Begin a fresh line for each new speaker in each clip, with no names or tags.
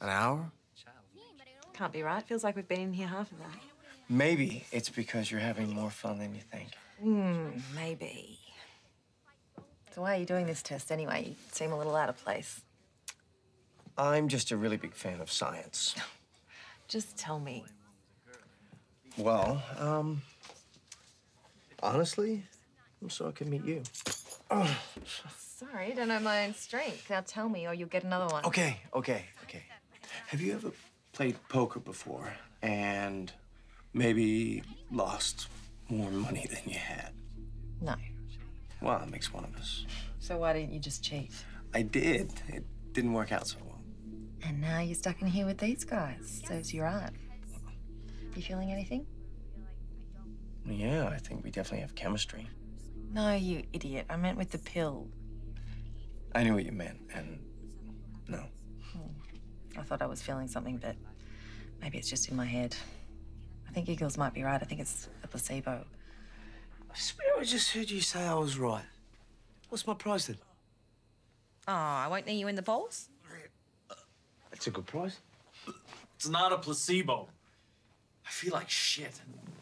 An hour?
Can't be right. Feels like we've been in here half of that.
Maybe it's because you're having more fun than you think.
Maybe. So why are you doing this test anyway? You seem a little out of place.
I'm just a really big fan of science.
Just tell me.
Well, honestly, so I can meet you.
Sorry, don't know my own strength. Now tell me or you'll get another one.
Okay. Have you ever played poker before and maybe lost more money than you had?
No.
Well, that makes one of us.
So why didn't you just cheat?
I did. It didn't work out so well.
And now you're stuck in here with these guys. Serves you right. You feeling anything?
Yeah, I think we definitely have chemistry.
No, you idiot. I meant with the pill.
I knew what you meant, and no.
I thought I was feeling something, but maybe it's just in my head. I think you girls might be right. I think it's a placebo.
I swear I just heard you say I was right. What's my prize then?
Oh, I won't knee you in the balls?
That's a good prize.
It's not a placebo. I feel like shit.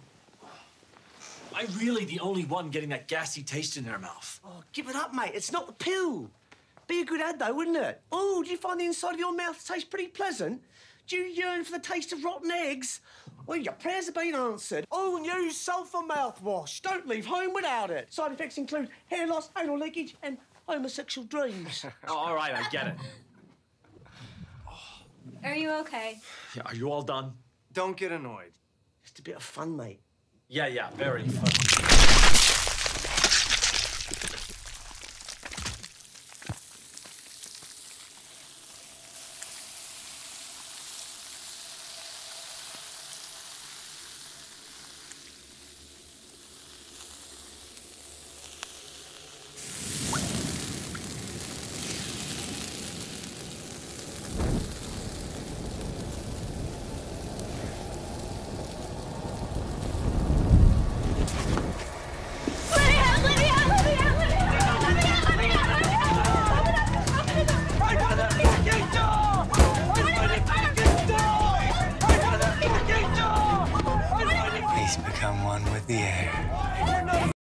I'm really the only one getting that gassy taste in their mouth.
Oh, give it up, mate. It's not the pill. Be a good ad, though, wouldn't it? Oh, do you find the inside of your mouth taste pretty pleasant? Do you yearn for the taste of rotten eggs? Well, your prayers have been answered. Oh, new sulphur mouthwash. Don't leave home without it. Side effects include hair loss, anal leakage, and homosexual dreams.
Oh, all right, I get it.
Are you okay?
Yeah, are you all done?
Don't get annoyed.
Just a bit of fun, mate.
Yeah, very fun.
Become one with the air.